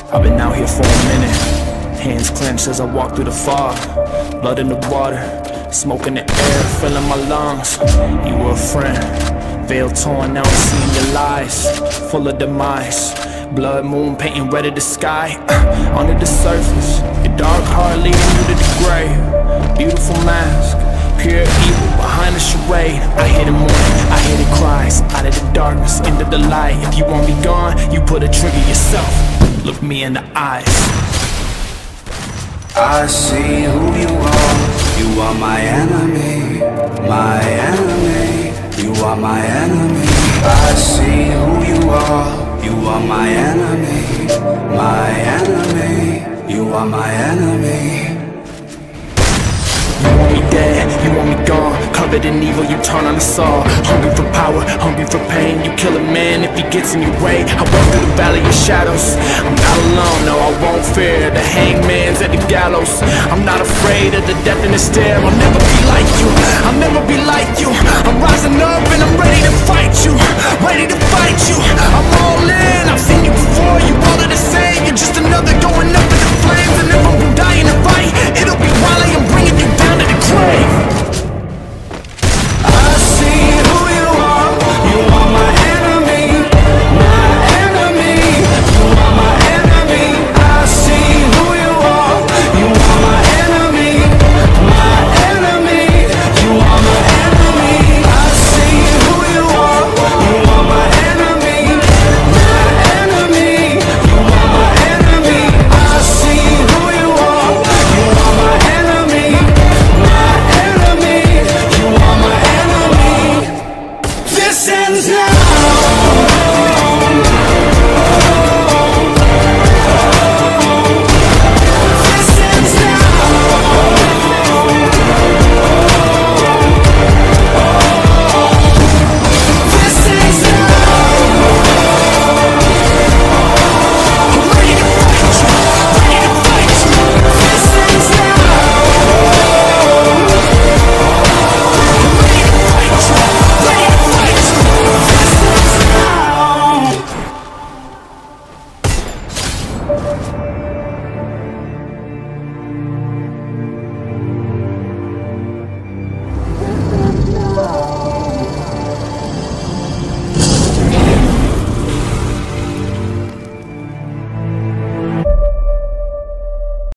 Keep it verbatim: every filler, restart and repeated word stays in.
I've been out here for a minute, hands clenched as I walk through the fog. Blood in the water, smoke in the air, filling my lungs. You were a friend, veil torn, now I'm seeing your lies, full of demise. Blood moon painting red of the sky. Under the surface, your dark heart leading you to the grave. Beautiful mask, pure evil behind the charade. I hear the mourning, I hear the cries, out of the darkness, into the light. If you want me gone, you put a trigger yourself. Look me in the eyes. I see who you are. You are my enemy, my enemy. You are my enemy. I see who you are. You are my enemy, my enemy. You are my enemy. You want me dead, you want me gone. Covered in evil, you turn on us all. Hungry for power, hungry for pain. You kill a man if he gets in your way. I walk through the valley of shadows. I'm not alone, no, I won't fear the hangman's at the gallows. I'm not afraid of the death in the stare. I'll never be like you, I'll never be like you. I'm rising up and I'm ready to fight you, ready to fight you. I'm all